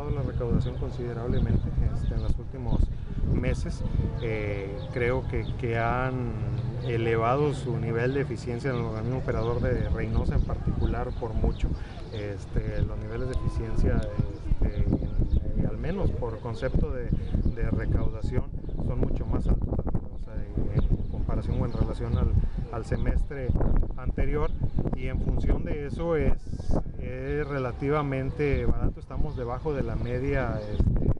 aumentado la recaudación considerablemente en los últimos meses. Creo que han elevado su nivel de eficiencia en el organismo operador de Reynosa en particular por mucho. Los niveles de eficiencia, al menos por concepto de recaudación, son mucho más altos, al menos en comparación o en relación al semestre anterior, y en función de eso es relativamente barato. Estamos debajo de la media